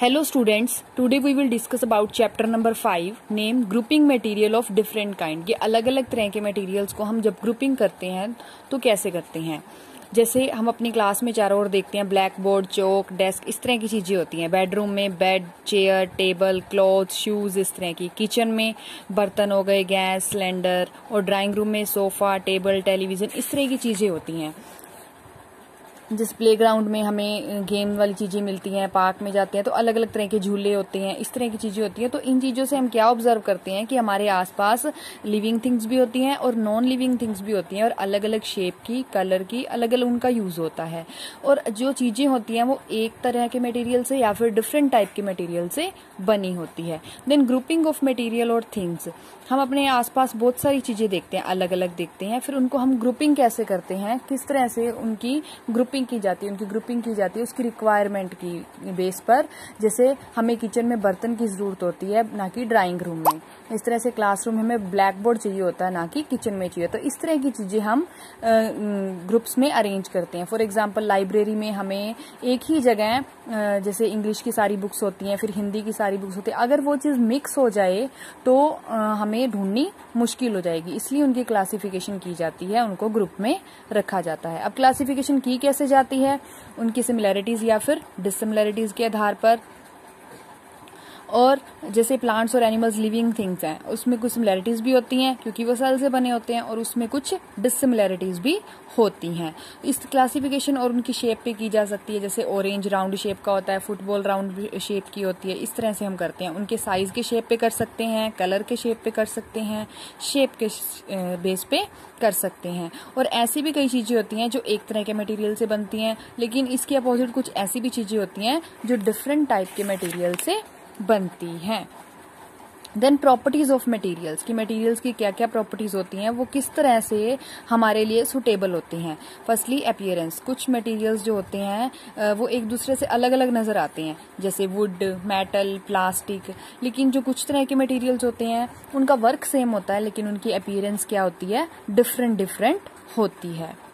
Hello students, today we will discuss about chapter number 5 name grouping material of different kind। ये अलग अलग तरह के मटेरियल्स को हम जब ग्रुपिंग करते हैं तो कैसे करते हैं। जैसे हम अपनी क्लास में चारों ओर देखते हैं ब्लैक बोर्ड, चौक, डेस्क, इस तरह की चीजें होती हैं। बेडरूम में bed, chair, table, cloth, shoes, इस तरह की। किचन में बर्तन हो गए, गैस सिलेंडर, और ड्राइंग रूम में सोफा, टेबल, टेलीविजन, इस तरह की चीजें होती हैं। जिस प्लेग्राउंड में हमें गेम वाली चीजें मिलती हैं, पार्क में जाते हैं तो अलग अलग तरह के झूले होते हैं, इस तरह की चीजें होती हैं। तो इन चीजों से हम क्या ऑब्जर्व करते हैं कि हमारे आसपास लिविंग थिंग्स भी होती हैं और नॉन लिविंग थिंग्स भी होती हैं, और अलग अलग शेप की, कलर की, अलग अलग उनका यूज होता है। और जो चीजें होती हैं वो एक तरह के मटेरियल से या फिर डिफरेंट टाइप के मटेरियल से बनी होती है। देन ग्रुपिंग ऑफ मटेरियल और थिंग्स, हम अपने आसपास बहुत सारी चीजें देखते हैं, अलग अलग देखते हैं, फिर उनको हम ग्रुपिंग कैसे करते हैं, किस तरह से उनकी ग्रुपिंग की जाती है, उनकी ग्रुपिंग की जाती है उसकी रिक्वायरमेंट की बेस पर। जैसे हमें किचन में बर्तन की जरूरत होती है, ना कि ड्राइंग रूम में। इस तरह से क्लासरूम में हमें ब्लैक बोर्ड चाहिए होता है, ना कि किचन में चाहिए। तो इस तरह की चीजें हम ग्रुप्स में अरेंज करते हैं। फॉर एग्जाम्पल लाइब्रेरी में हमें एक ही जगह जैसे इंग्लिश की सारी बुक्स होती हैं, फिर हिंदी की सारी बुक्स होती है, अगर वो चीज मिक्स हो जाए तो हमें ढूंढनी मुश्किल हो जाएगी, इसलिए उनकी क्लासिफिकेशन की जाती है, उनको ग्रुप में रखा जाता है। अब क्लासिफिकेशन की कैसे जाती है, उनकी सिमिलैरिटीज या फिर डिससिमिलैरिटीज के आधार पर। और जैसे प्लांट्स और एनिमल्स लिविंग थिंग्स हैं, उसमें कुछ सिमिलैरिटीज भी होती हैं क्योंकि वो सेल से बने होते हैं, और उसमें कुछ डिससिमिलैरिटीज भी होती हैं। इस क्लासिफिकेशन और उनकी शेप पे की जा सकती है। जैसे ऑरेंज राउंड शेप का होता है, फुटबॉल राउंड शेप की होती है, इस तरह से हम करते हैं। उनके साइज के शेप पे कर सकते हैं, कलर के शेप पे कर सकते हैं, शेप के बेस पे कर सकते हैं। और ऐसी भी कई चीजें होती हैं जो एक तरह के मटेरियल से बनती हैं, लेकिन इसके अपोजिट कुछ ऐसी भी चीजें होती हैं जो डिफरेंट टाइप के मटेरियल से बनती हैं। देन प्रॉपर्टीज ऑफ मटेरियल्स, की मटेरियल्स की क्या क्या प्रॉपर्टीज होती हैं, वो किस तरह से हमारे लिए सुटेबल होती हैं। फर्स्टली अपीयरेंस, कुछ मटेरियल्स जो होते हैं वो एक दूसरे से अलग अलग नजर आते हैं, जैसे वुड, मेटल, प्लास्टिक। लेकिन जो कुछ तरह के मटेरियल्स होते हैं उनका वर्क सेम होता है, लेकिन उनकी अपीयरेंस क्या होती है, डिफरेंट होती है।